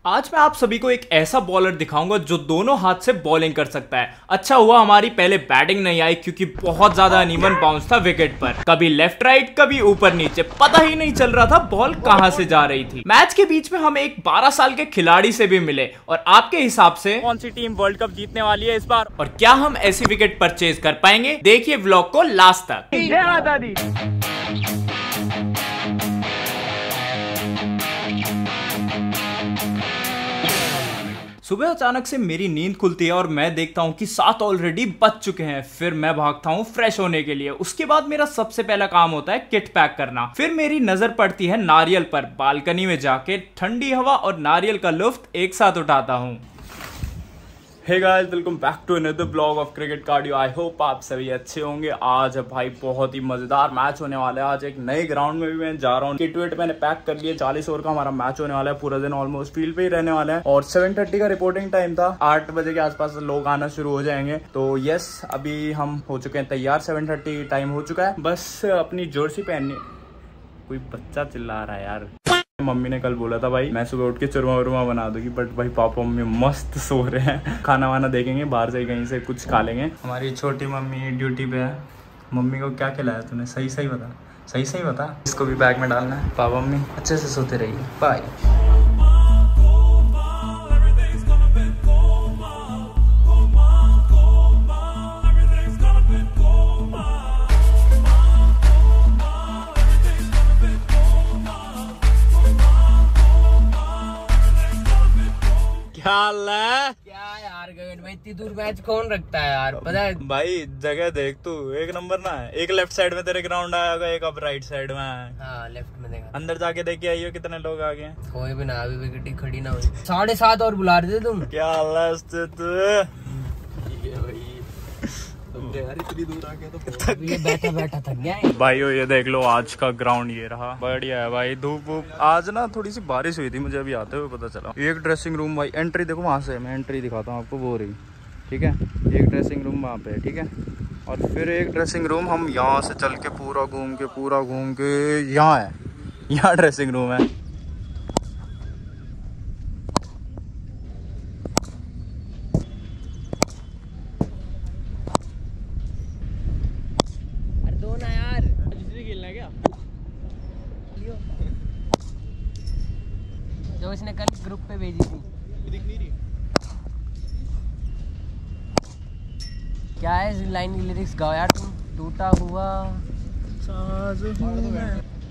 आज मैं आप सभी को एक ऐसा बॉलर दिखाऊंगा जो दोनों हाथ से बॉलिंग कर सकता है। अच्छा हुआ हमारी पहले बैटिंग नहीं आई क्योंकि बहुत ज्यादा अनइवन बाउंस था विकेट पर, कभी लेफ्ट राइट कभी ऊपर नीचे, पता ही नहीं चल रहा था बॉल कहां से जा रही थी। मैच के बीच में हम एक 12 साल के खिलाड़ी से भी मिले और आपके हिसाब से कौन सी टीम वर्ल्ड कप जीतने वाली है इस बार और क्या हम ऐसी विकेट परचेज कर पाएंगे? देखिए व्लॉग को लास्ट तक। सुबह अचानक से मेरी नींद खुलती है और मैं देखता हूँ कि 7 ऑलरेडी बज चुके हैं। फिर मैं भागता हूँ फ्रेश होने के लिए। उसके बाद मेरा सबसे पहला काम होता है किट पैक करना। फिर मेरी नजर पड़ती है नारियल पर। बालकनी में जाके ठंडी हवा और नारियल का लुत्फ एक साथ उठाता हूँ। Hey guys, welcome back to another blog of cricket cardio. I hope आप सभी अच्छे होंगे। आज भाई बहुत ही मजेदार मैच होने वाला है। आज एक नए ग्राउंड में भी मैं जा रहा हूँ। किट वेट मैंने पैक कर लिया। 40 ओवर का हमारा मैच होने वाला है। पूरा दिन ऑलमोस्ट फील्ड पे ही रहने वाला है और 7:30 का रिपोर्टिंग टाइम था। 8 बजे के आसपास लोग आना शुरू हो जाएंगे। तो यस, अभी हम हो चुके हैं तैयार। 7:30 टाइम हो चुका है। बस अपनी जर्सी पहननी। कोई बच्चा चिल्ला रहा है यार। मम्मी ने कल बोला था भाई मैं सुबह उठ के चुरमा वुरमा बना दूंगी, बट भाई पापा मम्मी मस्त सो रहे हैं। खाना वाना देखेंगे बाहर से, कहीं से कुछ खा लेंगे। हमारी छोटी मम्मी ड्यूटी पे है। मम्मी को क्या खिलाया तूने? सही सही बता, सही सही बता। इसको भी बैग में डालना है। पापा मम्मी अच्छे से सोते रहिए। बाय। क्या यार गगन भाई, इतनी दूर मैच कौन रखता है यार? पता है भाई जगह देख तू, एक नंबर ना है। एक लेफ्ट साइड में तेरे ग्राउंड आया होगा, एक अब राइट साइड में है। हाँ, लेफ्ट में देखा। अंदर जाके देख के आइयो कितने लोग आ गए। कोई भी ना, अभी विकेट ही खड़ी ना हुई। 7:30 और बुला रहे थे तुम। क्या यार इतनी दूर आ गया तो ये बैठा बैठा थक गया है। भाइयों ये देख लो, आज का ग्राउंड ये रहा। बढ़िया है भाई। धूप वूप आज ना थोड़ी सी बारिश हुई थी, मुझे अभी आते हुए पता चला। एक ड्रेसिंग रूम भाई, एंट्री देखो वहां से। मैं एंट्री दिखाता हूँ आपको, वो रही। ठीक है, एक ड्रेसिंग रूम वहाँ पे। ठीक है, और फिर एक ड्रेसिंग रूम हम यहाँ से चल के पूरा घूम के यहाँ है। यहाँ ड्रेसिंग रूम है। जो इसने कल ग्रुप पे भेजी थी। क्या है इस लाइन की लिरिक्स? गाओ यार तुम। टूटा हुआ साज हूं मैं।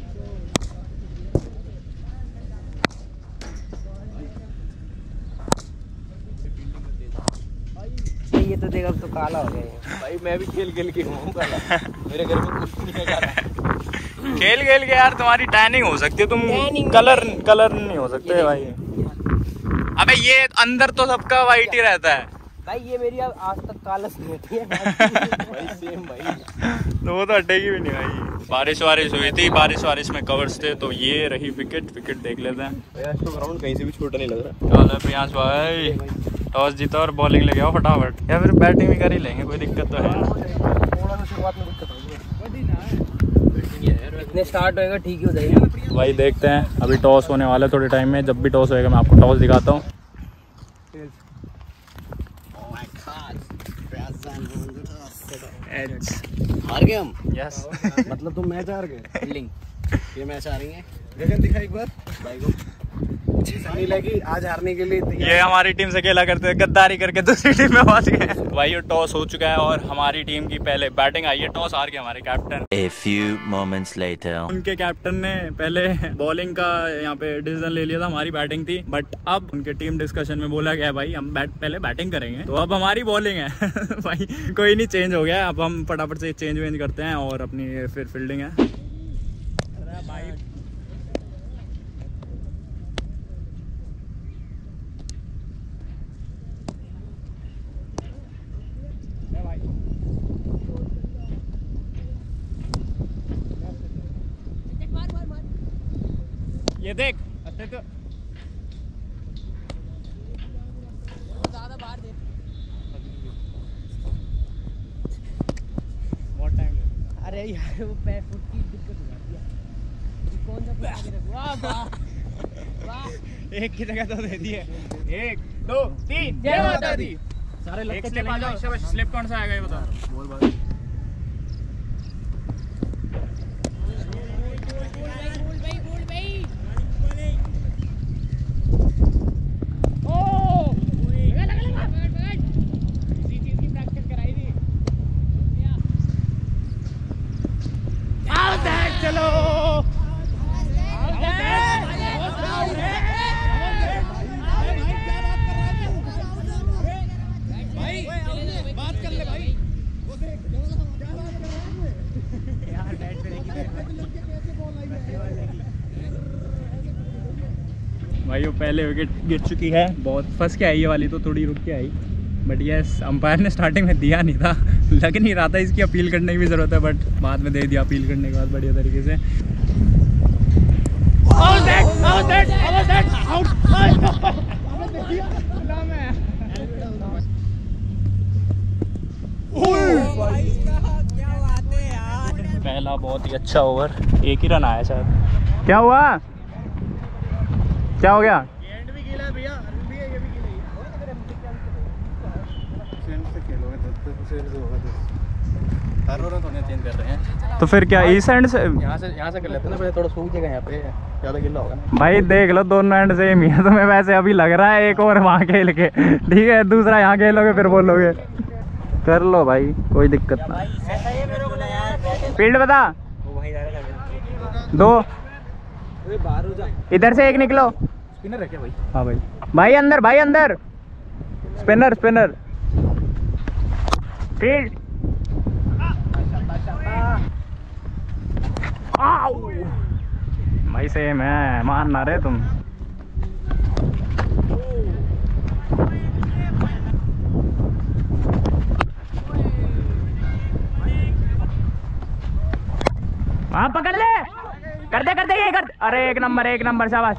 ये तो देख, अब तो काला हो गया भाई। मैं भी खेल के हूँ काला। मेरे घर में कुछ नहीं है काला। खेल के यार तुम्हारी टैनिंग हो सकती है, तुम कलर नहीं हो सकते भाई। अबे ये अंदर तो सबका वाइट ही रहता है भाई। ये मेरी आज तक कालस नहीं होती है भाई। सेम भाई। तो वो तो हटेगी भी नहीं भाई। बारिश हुई थी, बारिश में कवर्स थे। तो ये रही विकेट देख लेते हैं। तो ग्राउंड कहीं से भी छोटा नहीं लग रहा। चलो प्रियांश भाई, टॉस जीता और बॉलिंग लगे आओ फटाफट, या फिर बैटिंग भी कर ही लेंगे। कोई दिक्कत तो है? थोड़ा सा शुरुआत में दिक्कत होगी। इतने स्टार्ट होएगा ठीक ही हो जाएगा भाई। देखते हैं, अभी टॉस होने वाला है थोड़े टाइम में। जब भी टॉस होएगा मैं आपको टॉस दिखाता हूँ। हार गए हम। यस मतलब तुम मैच हार गए। ये मैच हारेंगे। गगन दिखा एक बार भाई को। नहीं लगी आज हारने के लिए। ये हमारी टीम से खेला करते हैं, गद्दारी करके दूसरी टीम में पहुंच गए भाई। ये टॉस हो चुका है और हमारी टीम की पहले बैटिंग आई है। टॉस हार गए हमारे captain. A few moments later. उनके कैप्टन ने पहले बॉलिंग का यहाँ पे डिसीजन ले लिया था। हमारी बैटिंग थी, बट अब उनके टीम डिस्कशन में बोला गया भाई हम पहले बैटिंग करेंगे, तो अब हमारी बॉलिंग है भाई। कोई नहीं, चेंज हो गया। अब हम फटाफट से चेंज करते हैं और अपनी फिर फील्डिंग है भाई। ये देख अच्छे तो ज्यादा बाहर दे। बहुत टाइम। अरे यार वो पैर फुट की दिक्कत हो जाती है। कौन सा एक की जगह तो दे दिए। 1 2 3 जय माता दी। सारे एक स्लिप आ जाओ। शाबाश। स्लिप कौन सा आएगा ये बताओ। चलो भाई वो पहले विकेट गिर चुकी है, बहुत फंस के आई ये वाली, तो थोड़ी रुक के आई। बट यस अंपायर ने स्टार्टिंग में दिया नहीं था, लग नहीं रहा था इसकी अपील करने की भी ज़रूरत है, बट बाद में दे दिया अपील करने के बाद बढ़िया तरीके से। पहला बहुत ही अच्छा ओवर, एक ही रन आया शायद। क्या हुआ, क्या हो गया? एंड भी गीला है भैया, भी है, ये भी गीला है। से खेलोगे तो होगा तो हर ओवर तो चेंज कर रहे हैं। तो फिर क्या इस एंड से यहाँ से कर लेते हैं ना, पहले थोड़ा सूख जाएगा, यहाँ पे ज़्यादा गीला होगा ना। भाई देख लो दोनों एंड सेम ही है, तुम्हें वैसे अभी लग रहा है एक ओवर वहाँ खेल के, ठीक है, दूसरा यहाँ खेलोगे फिर बोलोगे। कर लो भाई, कोई दिक्कत ना। फील्ड बता दो, इधर से एक निकलो। स्पिनर रखे भाई। हाँ भाई, भाई अंदर, भाई अंदर, स्पिनर स्पिनर फील्ड। भाई सेम है, मान ना रहे तुम। हाँ पकड़ ले, कर दे ये कर। अरे एक नंबर शाबाश।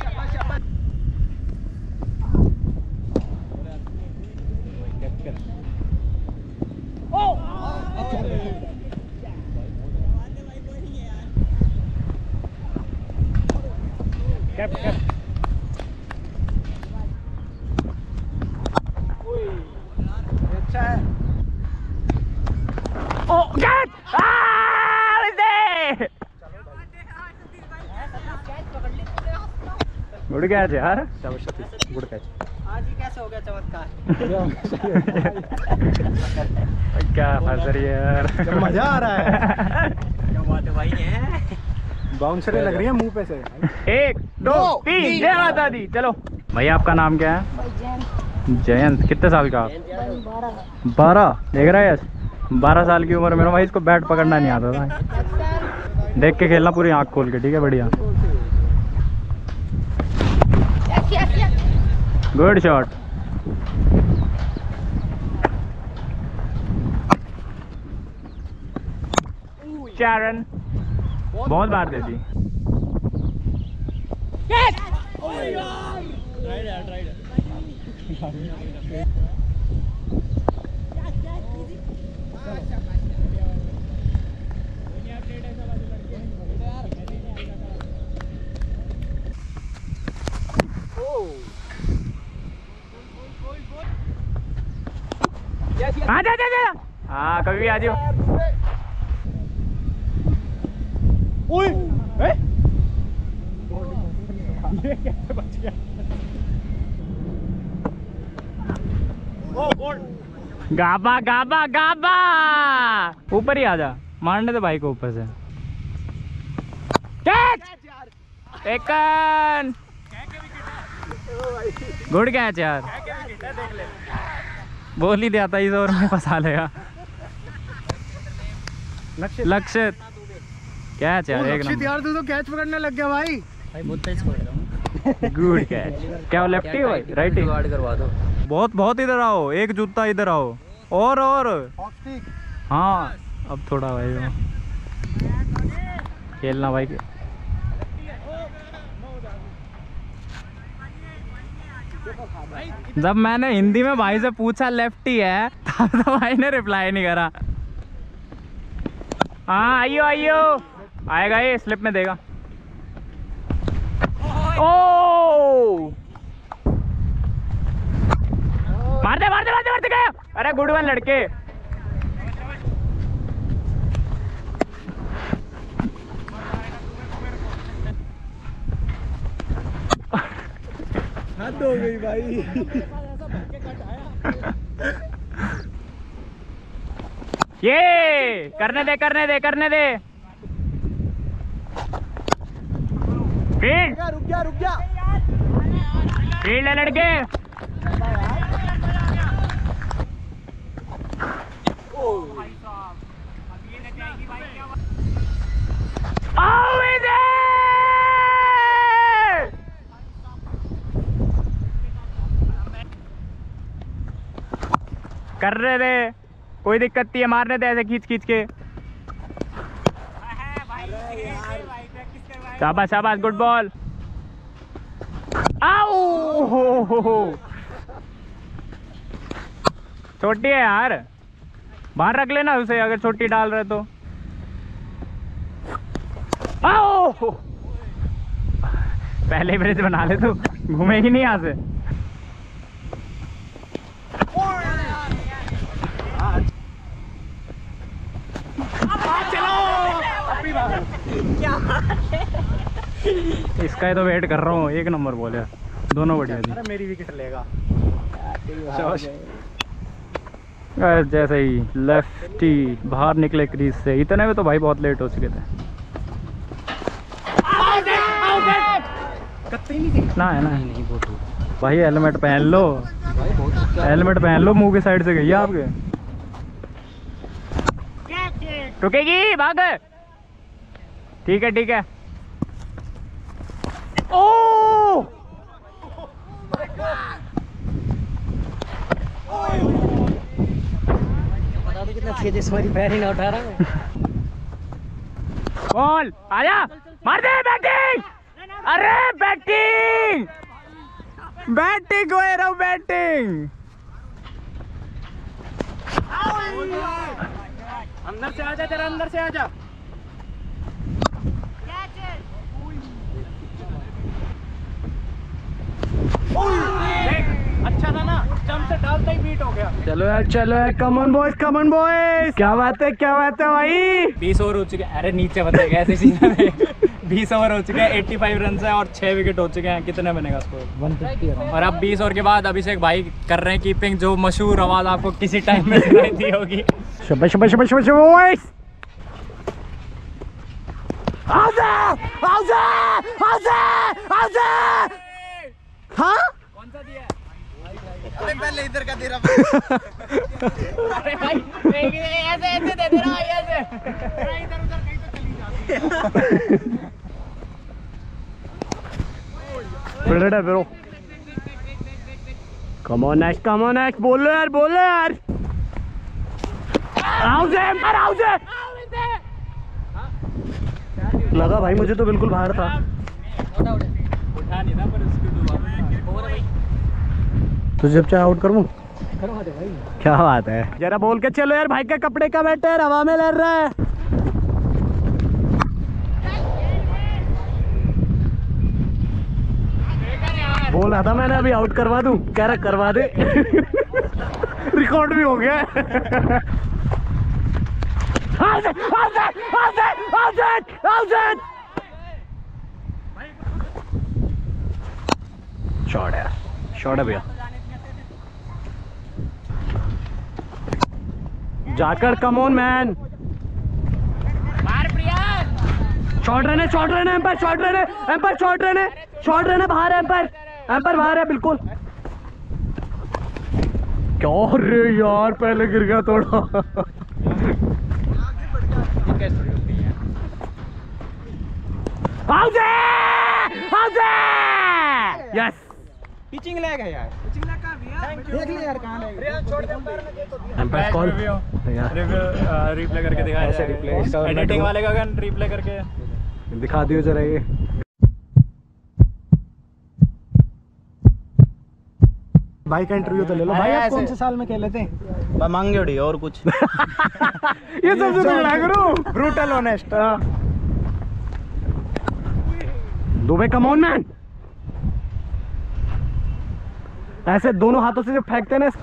अच्छा है। ओ कैच, गुड कैच यार, गुड कैच। आज ही कैसे हो गया चमत्कार। क्या फंस रही है यार, मजा आ रहा है। क्या बात है भाई है, बाउंसरें लग रही है मुंह पे से। 1 2 3 जय माता दी। चलो भैया, आपका नाम क्या है? जयंत। कितने साल का आप? 12। देख रहा है 12 साल की उम्र में भाई इसको बैट पकड़ना नहीं आता था। देख के खेलना, पूरी आंख खोल के, ठीक है, बढ़िया। Good shot. चारन बहुत बार दे दी। हाँ कभी भी आ जाओ। ये कैसे बच गया? गाबा गाबा गाबा, ऊपर ही आ जा, मारने दे भाई को ऊपर से। कैच, टेकन, गुड कैच यार। बोल ही दिया था इस ओवर में फंसा लेगा। लक्षित कैच यार, एक नंबर यार, तू तो कैच पकड़ने लग गया भाई। बहुत तेज पकड़ रहा हूँ। Good catch. क्या लेफ्टी हो भाई, राइटी? गार्ड करवा दो। बहुत इधर आओ, एक जूता इधर आओ, और हाँ अब थोड़ा भाई वो खेलना भाई। जब मैंने हिंदी में भाई से पूछा लेफ्टी है, तब तो भाई ने रिप्लाई नहीं करा। हाँ आइयो आएगा, ये स्लिप में देगा। ओ मारते मारते मारते मारते गया। अरे गुड वन लड़के। हद हो गई भाई। ये करने दे करने दे करने दे। फील्ड रुक जा रुक जा। फील्ड है लड़के। कर रहे थे, कोई दिक्कत नहीं है, मारने दे ऐसे खींच खींच के। शाबाश शाबाश, गुड बॉल। आओ छोटी है यार, बाहर रख लेना उसे अगर छोटी डाल रहे तो। आओ पहले ब्रिज बना ले तू, घूमेगी नहीं यहाँ से। इसका ही तो वेट कर रहा हूँ, एक नंबर बॉल है, दोनों बढ़िया थी। अरे मेरी विकेट लेगा। जैसे ही लेफ्टी बाहर निकले क्रीज से, इतने में तो भाई बहुत लेट हो चुके थे। ना है ना नहीं भाई, हेलमेट पहन लो, हेलमेट पहन लो, मुंह की साइड से गई है आपके। रुकेगी भाग। ठीक है ठीक है। ओ बता दो कितना तेज इस बारी पैर ही ना उठा रहा है। बॉल आजा, मार दे बैटिंग। अरे बैटिंग बैटिंग कह रहा हूँ, बैटिंग। अंदर से आजा जरा, अंदर से आजा। अच्छा था ना, जंप से डालता ही बीट हो गया। चलो यार चलो यार, come on boys come on boys. क्या बात है भाई। 20 ओवर हो चुके हैं। अरे नीचे बताएगा ऐसे सीधा में। 20 ओवर हो चुके हैं, 85 रन है और 6 विकेट हो चुके हैं। कितने बनेगा स्कोर? 150। और अब 20 ओवर के बाद अभिषेक भाई कर रहे हैं कीपिंग, जो मशहूर आवाज आपको किसी टाइम में सुनाई दी होगी। शाबाश शाबाश शाबाश शाबाश बॉयज। हाँ कौन सा दिया? अरे पहले इधर का दे रहा। अरे भाई ऐसे ऐसे दे रहा है, ऐसे इधर उधर कहीं तो चली जाती। फिल्डर है ब्रो। कम ऑन नेक्स्ट, बोलो यार बोलो यार। लगा भाई मुझे तो बिल्कुल बाहर था। उठा नहीं था पर तो जब चाहे आउट करूँ। क्या बात है, जरा बोल के चलो यार। भाई का कपड़े का बैटर हवा में लड़ रहा है। बोल रहा था मैंने अभी आउट करवा दूं, कह रहा करवा दे। रिकॉर्ड भी हो गया। शॉट है भैया। जाकर come on man. Short run है, एम्पायर शॉट रन है, बाहर है एम्पायर बाहर है बिल्कुल। क्या रे यार, पहले गिर गया थोड़ा। यस पिचिंग लैग है यार, पिचिंग लैग का भी है। देख ले यार कहां लैग है। छोड़ दे एम्पायर कॉल रिप्ले करके दिखाया, ऐसे रिप्ले एडिटिंग वाले का गन रिप्ले करके दिखा दियो जरा। ये भाई का इंटरव्यू तो ले लो भाई। आप कौन से साल में खेले थे? मैं मांगे और कुछ। ये सब तो लड़ा करो, brutal honest. Dube come on man. ऐसे दोनों हाथों से जब फेंकते ना,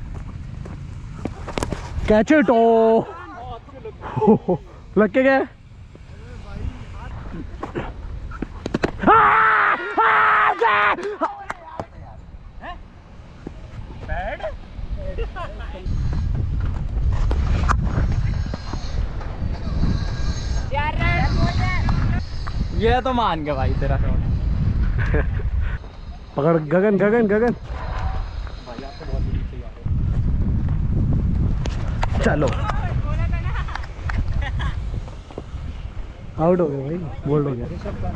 कैच इट। ओ लग के गए। ये तो मान गया भाई तेरा शॉट। पकड़ गगन गगन गगन। चलो आउट हो गया भाई, बोल्ड हो गया।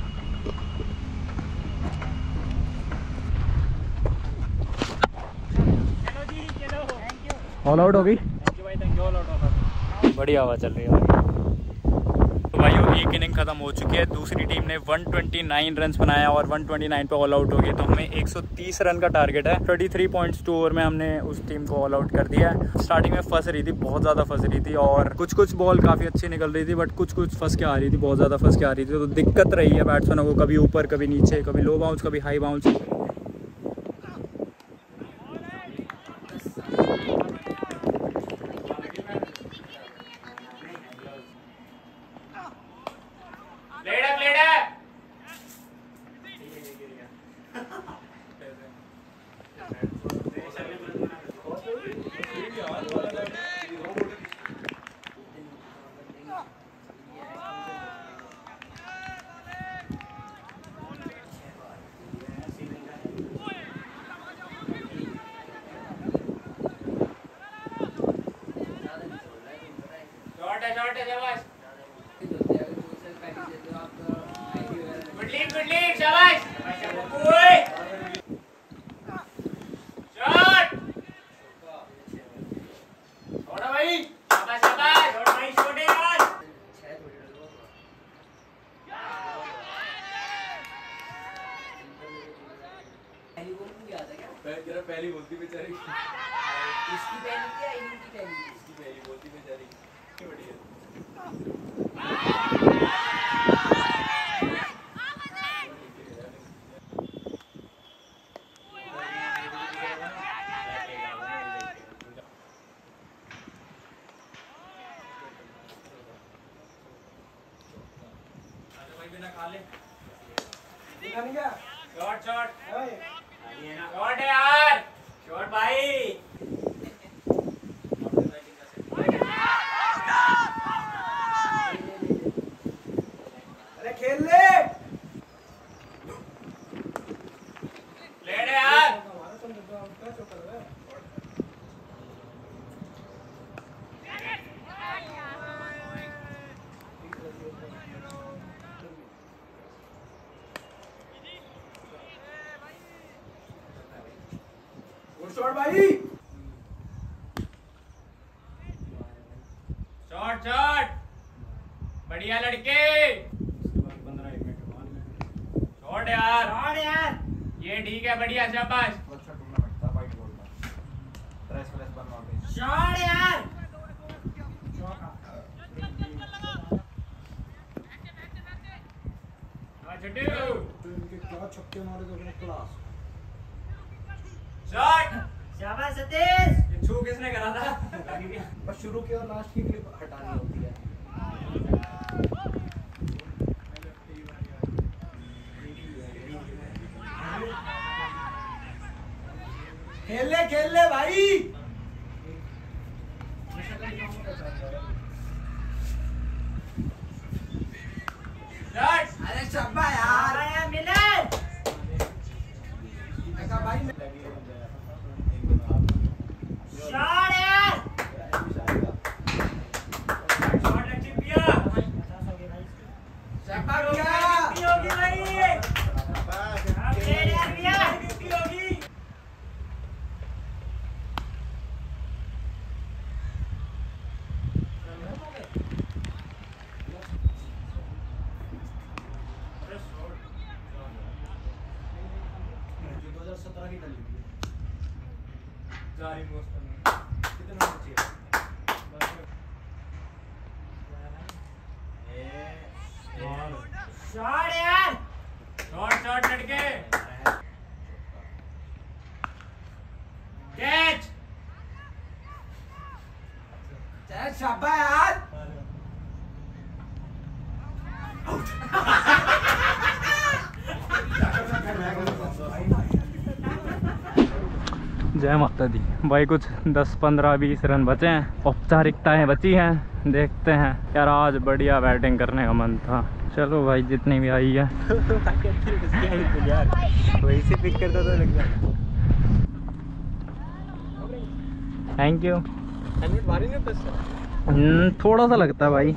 ऑल आउट हो गई। बढ़िया हवा चल रही है भाई। तो भाइयों एक इनिंग खत्म हो चुकी है। दूसरी टीम ने 129 रन बनाया और 129 पे ऑल आउट हो गए। तो हमें 130 रन का टारगेट है। 33 पॉइंट्स 2 ओवर में हमने उस टीम को ऑल आउट कर दिया है। स्टार्टिंग में फंस रही थी, बहुत ज़्यादा फंस रही थी और कुछ बॉल काफ़ी अच्छी निकल रही थी, बट कुछ फंस के आ रही थी, बहुत ज़्यादा फंस के आ रही थी। तो दिक्कत रही है बैट्समैनों को, कभी ऊपर कभी नीचे, कभी लो बाउंस कभी हाई बाउंस। पहली बोलती बेचारी, इसकी पहली थी या इनकी पहली? इसकी पहली बोलती बेचारी। बढ़िया। शॉट शॉट शॉट है यार, शॉट भाई। अरे खेल ले, ले यार। शॉट भाई, शॉट शॉट, बढ़िया लड़के। शॉट यार, शॉट यार, ये ठीक है, बढ़िया, शाबाश। शॉट यार, क्या छक्के मारे तो क्लास। शॉट, शाबाश सतीश। ये छू किसने करा था? बस शुरू की और लास्ट की क्लिप हटानी होती है। खेल ले भाई। अरे चब्बा यार, मिले भाई। शॉट यार, शॉट अच्छी पिया, चब्बा पिया होगी भाई। होगी। जारी मोस्ट कितना चाहिए? शॉट यार, शॉट शॉट लड़के। शाबाश यार। जय माता दी भाई। कुछ 10-15-20 रन बचे हैं, औपचारिकताएं बची हैं। देखते हैं यार, आज बढ़िया बैटिंग करने का मन था। चलो भाई, जितनी भी आई है वही से पिक करता तो लगता। Thank you. हेलमेट भारी नहीं होता इससे? थोड़ा सा लगता है भाई।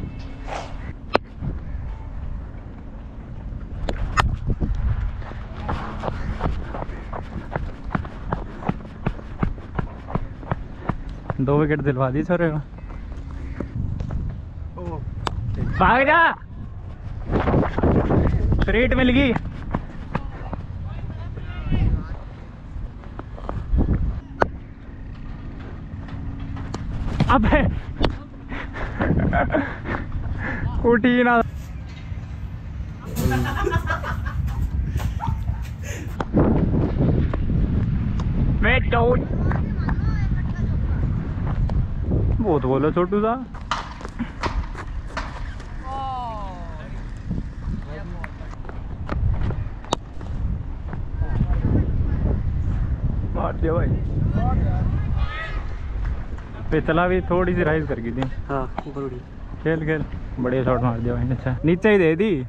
दो विकेट दिलवा दी छोरे को। भाग जा, रेट मिल गई। अबे उठी ना। मैं बहुत बोलो छोटू सा। मार दिया भाई। पिछला भी थोड़ी सी राइज कर गई थी। हाँ ऊपर उड़ी। खेल खेल, बढ़िया शॉट मार दिया भाई। अच्छा नीचे ही दे दी।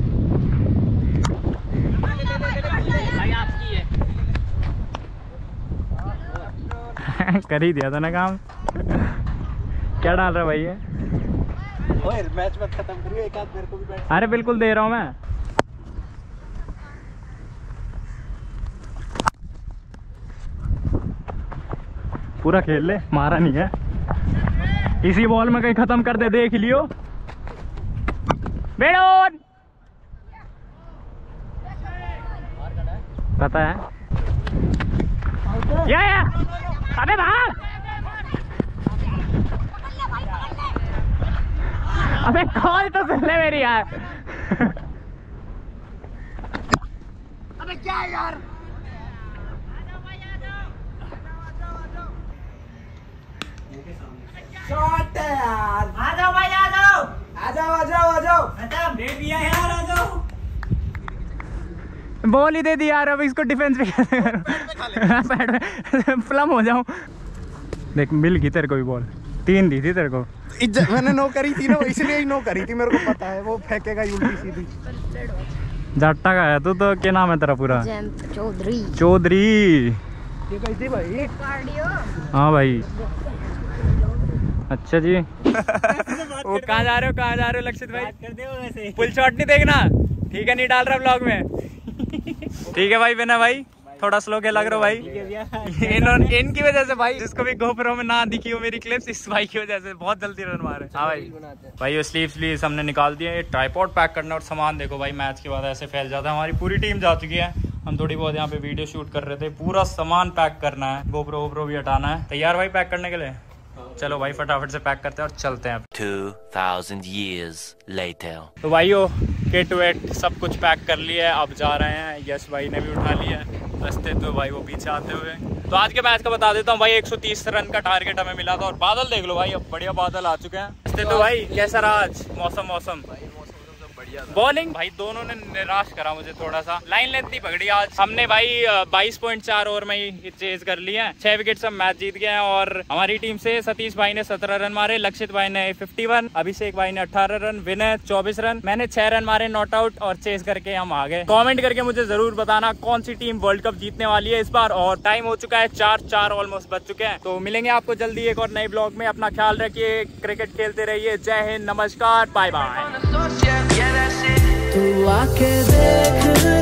कर ही दिया था ना काम। क्या डाल रहा भाई ये? ओए मैच मत खत्म करिए, एक आध मेरे को भी बैठ। अरे बिल्कुल दे रहा हूँ मैं। पूरा खेल ले, मारा नहीं है। इसी बॉल में कहीं खत्म कर दे, देख लियो। बेडोन पता है या अबे भाग। अबे कॉल तो सुन ले मेरी यार। अबे क्या यार। शॉट है यार। आ जाओ भाई, आ जाओ। आ जाओ आ जाओ आ जाओ। खत्म दे दिया यार, आ जाओ। बॉल ही दे दी यार, अब इसको डिफेंस भी कैसे करूं? फ्लम हो जाऊं। देख मिल गई तेरे को भी बॉल, 3 दी थी तेरे को। मैंने नो करी थी ना, इसलिए ही नो करी थी। मेरे को पता है वो फेंकेगा उल्टी सीधी। जाट्टा का है तू तो। क्या नाम है तेरा पूरा? चौधरी। चौधरी। ये कैसी भाई? हाँ भाई। अच्छा जी। वो कहाँ जा रहे हो, कहाँ जा रहे हो लक्षित भाई? कर दे वैसे। फुल शॉट नहीं देखना, ठीक है? नहीं डाल रहा ब्लॉग में। ठीक है भाई। बिना भाई थोड़ा स्लो के लग रहा भाई। इनकी वजह से भाई, जिसको भी गोप्रो में ना दिखी हो मेरी क्लिप्स, इस भाई की वजह से बहुत जल्दी रन मारे। हाँ भाई। भाई ये स्लीव्स हमने निकाल दिए। ट्राइपॉड पैक करना और सामान देखो भाई, मैच के बाद ऐसे फैल जाता है। हमारी पूरी टीम जा चुकी है। हम थोड़ी बहुत यहाँ पे वीडियो शूट कर रहे थे। पूरा सामान पैक करना है, गोप्रो भी हटाना है। तैयार भाई पैक करने के लिए? चलो भाई फटाफट से पैक करते हैं और चलते हैं। 2000 years later. तो भाइयों किट वेट सब कुछ पैक कर लिया है, अब जा रहे हैं। यश भाई ने भी उठा लिया है रास्ते तो भाई वो पीछे आते हुए। तो आज के मैच का बता देता हूँ भाई। 130 रन का टारगेट हमें मिला था। और बादल देख लो भाई, अब बढ़िया बादल आ चुके हैं रास्ते तो भाई। कैसा रहा आज मौसम? बॉलिंग भाई दोनों ने निराश करा मुझे थोड़ा सा। लाइन लेंथ नहीं पकड़ी आज हमने भाई। 22.4 ओवर में ही चेज कर लिया है। 6 विकेट से मैच जीत गए हैं। और हमारी टीम से सतीश भाई ने 17 रन मारे, लक्षित भाई ने 51, अभिषेक भाई ने 18 रन, विनय 24 रन, मैंने 6 रन मारे नॉट आउट और चेज करके हम आ गए। कमेंट करके मुझे जरूर बताना कौन सी टीम वर्ल्ड कप जीतने वाली है इस बार। और टाइम हो चुका है 4 ऑलमोस्ट बज चुके हैं। तो मिलेंगे आपको जल्दी एक और नए ब्लॉग में। अपना ख्याल रखिए, क्रिकेट खेलते रहिए। जय हिंद, नमस्कार, बाय बाय। तू आके देख